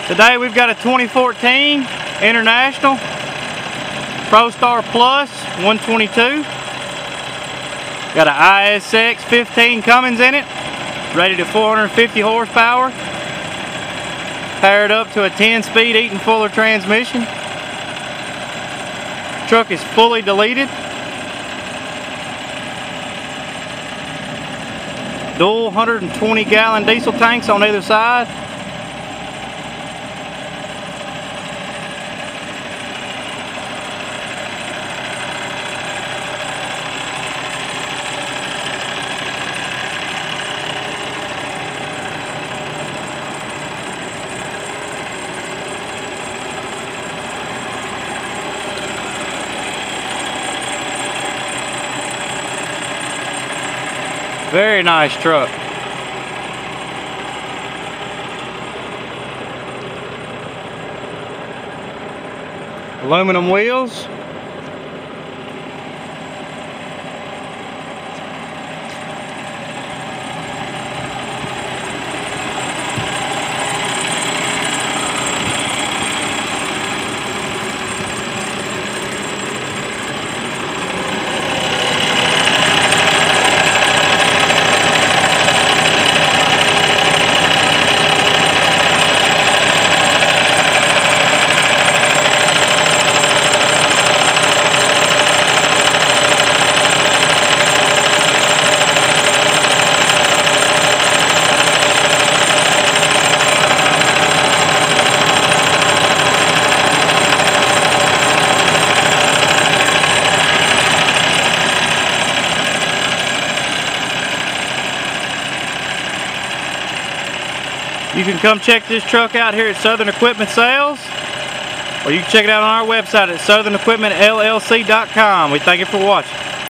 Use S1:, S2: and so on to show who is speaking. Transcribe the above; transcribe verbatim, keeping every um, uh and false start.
S1: Today we've got a twenty fourteen International PROSTAR Plus one twenty-two. Got an I S X fifteen Cummins in it, rated at four hundred fifty horsepower. Powered up to a ten speed Eaton Fuller transmission. Truck is fully deleted. Dual one hundred twenty gallon diesel tanks on either side. Very nice truck. Aluminum wheels. You can come check this truck out here at Southern Equipment Sales, or you can check it out on our website at southern equipment L L C dot com. We thank you for watching.